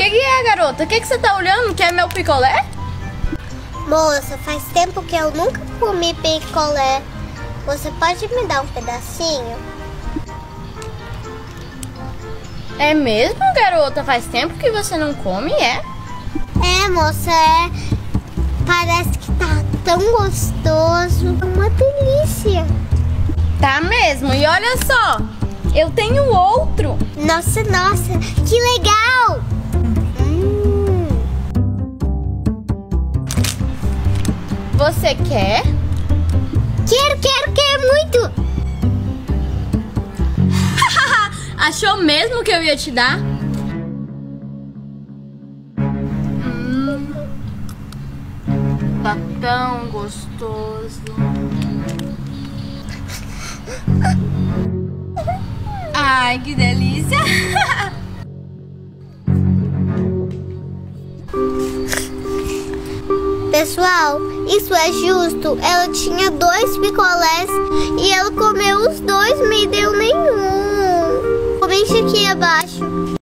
Que é, garota? O que você tá olhando? Quer meu picolé? Moça, faz tempo que eu nunca comi picolé. Você pode me dar um pedacinho? É mesmo, garota? Faz tempo que você não come, é? É, moça, é. Parece que tá tão gostoso. É uma delícia. Tá mesmo. E olha só, eu tenho outro. Nossa, que legal! Você quer? Quero muito! Achou mesmo que eu ia te dar? Tá tão gostoso. Ai, que delícia! Pessoal, isso é justo? Ela tinha 2 picolés.